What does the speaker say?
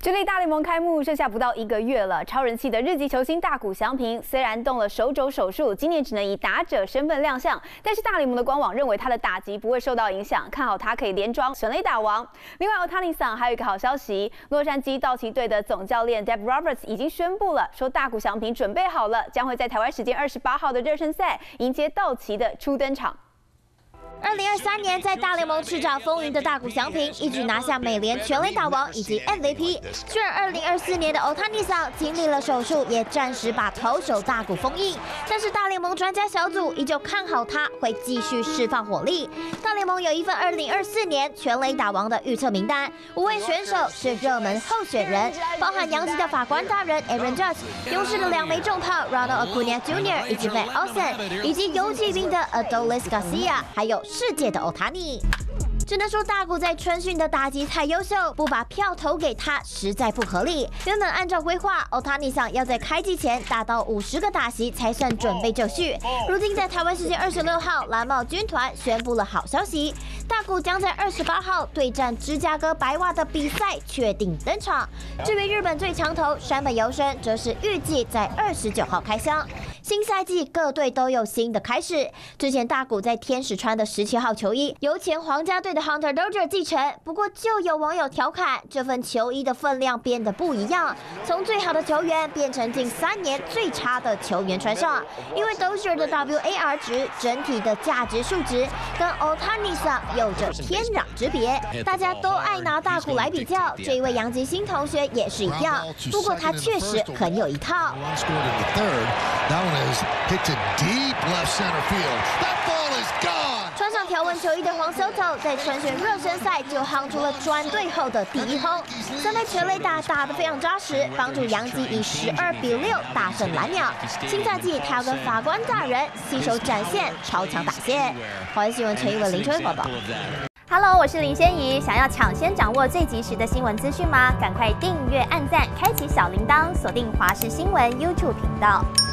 职业大联盟开幕剩下不到1个月了，超人气的日籍球星大谷翔平虽然动了手肘手术，今年只能以打者身份亮相，但是大联盟的官网认为他的打击不会受到影响，看好他可以连庄全垒打王。另外，Ohtani-san还有一个好消息，洛杉矶道奇队的总教练 Dave Roberts 已经宣布了，说大谷翔平准备好了，将会在台湾时间28号的热身赛迎接道奇的初登场。 2023年在大联盟叱咤风云的大谷翔平，一举拿下美联全垒打王以及 MVP。虽然2024年的 Ohtani-san 经历了手术，也暂时把投手大谷封印，但是大联盟专家小组依旧看好他会继续释放火力。大联盟有一份2024年全垒打王的预测名单，5位选手是热门候选人，包含洋基的法官大人 Aaron Judge、勇士的2枚重炮 Ronald Acuna Jr. 以及 Matt Olson， 以及游骑兵的 Adolis Garcia， 还有 世界的 Ohtani， 只能说大谷在春训的打击太优秀，不把票投给他实在不合理。原本按照规划 ，Ohtani-san 要在开季前达到50个打席才算准备就绪。如今在台湾时间26号，蓝帽军团宣布了好消息，大谷将在28号对战芝加哥白袜的比赛确定登场。至于日本最强投山本由伸，则是预计在29号开箱。 新赛季各队都有新的开始。之前大谷在天使穿的17号球衣由前皇家队的 Hunter Dozier 继承，不过就有网友调侃这份球衣的分量变得不一样，从最好的球员变成近3年最差的球员穿上。因为 Dozier 的 WAR 值整体的价值数值跟 Ohtani-san 有着天壤之别，大家都爱拿大谷来比较，这一位洋基新同学也是一样。不过他确实很有一套。 Hit to deep left center field. That ball is gone. 穿上条纹球衣的黄 Soto 在春训热身赛就夯出了转队后的第1轰，3枚全垒打打得非常扎实，帮助洋基以12-6大胜蓝鸟。新赛季他要跟法官大人携手展现超强打线。华视新闻陈一文、林春报道。 Hello， 我是林仙怡。想要抢先掌握最及时的新闻资讯吗？赶快订阅、按赞、开启小铃铛，锁定华视新闻 YouTube 频道。